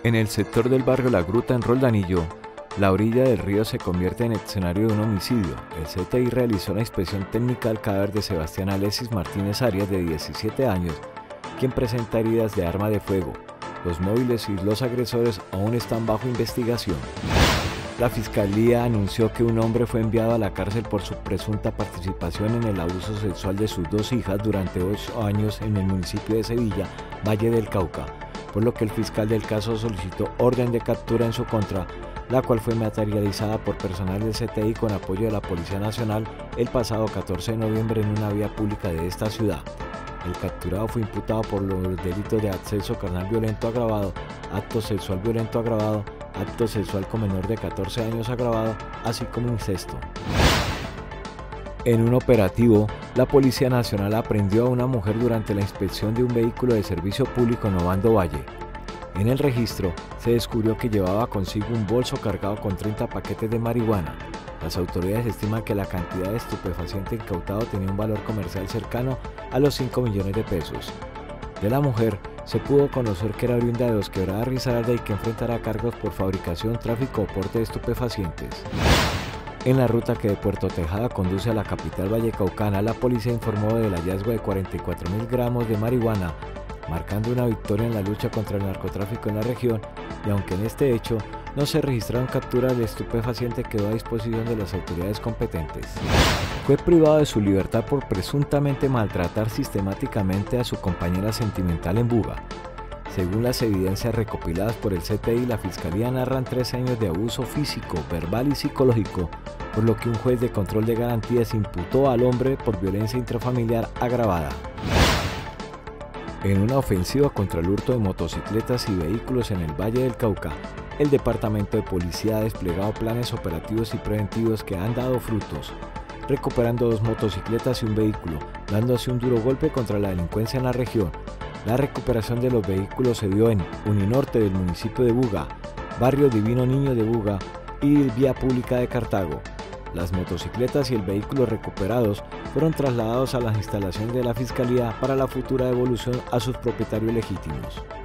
En el sector del barrio La Gruta, en Roldanillo, la orilla del río se convierte en escenario de un homicidio. El CTI realizó la inspección técnica del cadáver de Sebastián Alexis Martínez Arias, de 17 años, quien presenta heridas de arma de fuego. Los móviles y los agresores aún están bajo investigación. La Fiscalía anunció que un hombre fue enviado a la cárcel por su presunta participación en el abuso sexual de sus dos hijas durante 8 años en el municipio de Sevilla, Valle del Cauca, por lo que el fiscal del caso solicitó orden de captura en su contra, la cual fue materializada por personal del CTI con apoyo de la Policía Nacional el pasado 14 de noviembre en una vía pública de esta ciudad. El capturado fue imputado por los delitos de acceso carnal violento agravado, acto sexual violento agravado, acto sexual con menor de 14 años agravado, así como incesto. En un operativo, la Policía Nacional aprendió a una mujer durante la inspección de un vehículo de servicio público en Obando Valle. En el registro, se descubrió que llevaba consigo un bolso cargado con 30 paquetes de marihuana. Las autoridades estiman que la cantidad de estupefaciente incautado tenía un valor comercial cercano a los 5 millones de pesos. De la mujer, se pudo conocer que era oriunda de Dos Quebradas, Risaralda, y que enfrentará cargos por fabricación, tráfico o porte de estupefacientes. En la ruta que de Puerto Tejada conduce a la capital vallecaucana, la policía informó del hallazgo de 44.000 gramos de marihuana, marcando una victoria en la lucha contra el narcotráfico en la región, y aunque en este hecho no se registraron capturas, el estupefaciente quedó a disposición de las autoridades competentes. Fue privado de su libertad por presuntamente maltratar sistemáticamente a su compañera sentimental en Buga. Según las evidencias recopiladas por el CTI, la Fiscalía narran 3 años de abuso físico, verbal y psicológico, por lo que un juez de control de garantías imputó al hombre por violencia intrafamiliar agravada. En una ofensiva contra el hurto de motocicletas y vehículos en el Valle del Cauca, el Departamento de Policía ha desplegado planes operativos y preventivos que han dado frutos, recuperando 2 motocicletas y un vehículo, dándose un duro golpe contra la delincuencia en la región. La recuperación de los vehículos se dio en Uninorte del municipio de Buga, Barrio Divino Niño de Buga y Vía Pública de Cartago. Las motocicletas y el vehículo recuperados fueron trasladados a las instalaciones de la Fiscalía para la futura devolución a sus propietarios legítimos.